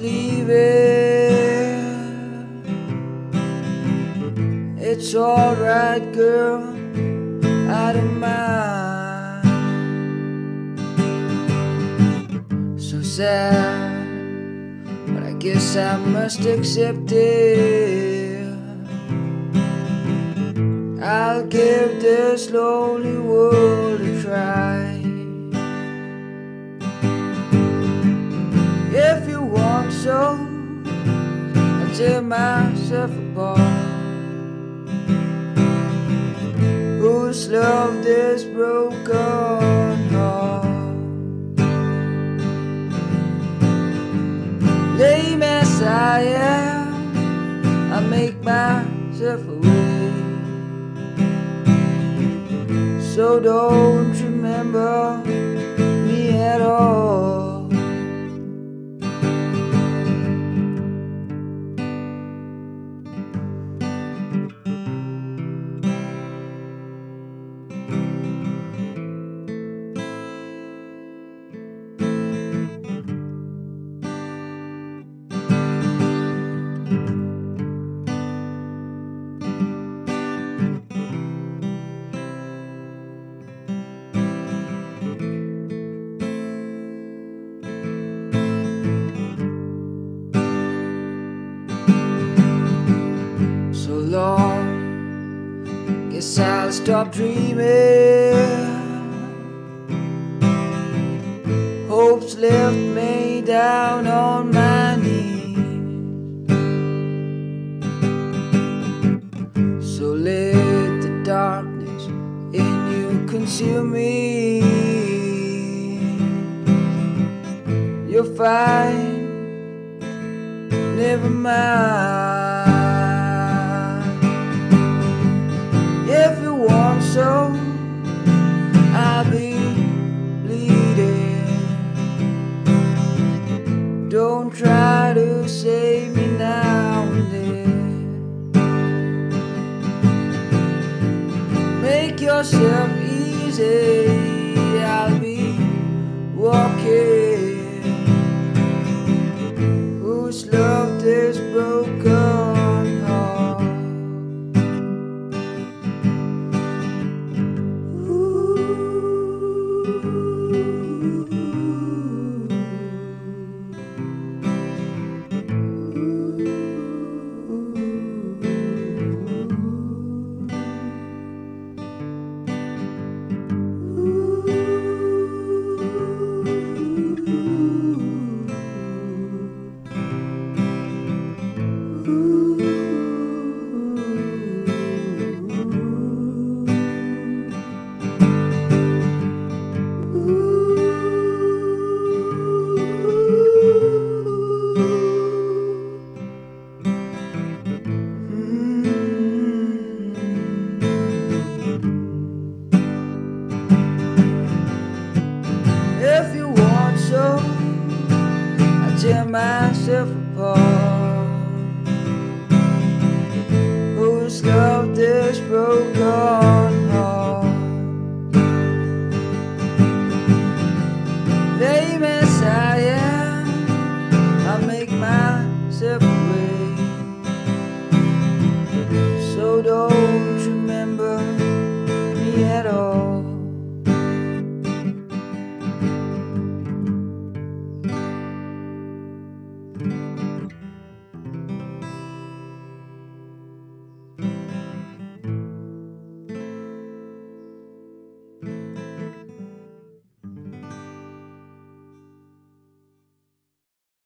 leaving. It's alright, girl, I don't mind. So sad, but I guess I must accept it. I'll give this lonely world a try. If you want so, I'll tear myself apart. Who's loved this broken heart? Lame as I am, I make myself away. So don't remember me at all. So long, guess I'll stop dreaming. Hopes left me down on my knees. So let the darkness in you consume me. You're fine, never mind. If you want so, I'll be bleeding. Don't try to save me now and then. Make yourself easy, I'll be walking. Who's loved this broken heart? If you want so, I tear myself apart. Who's loved this broken heart? Lame as I am, I make myself away. So don't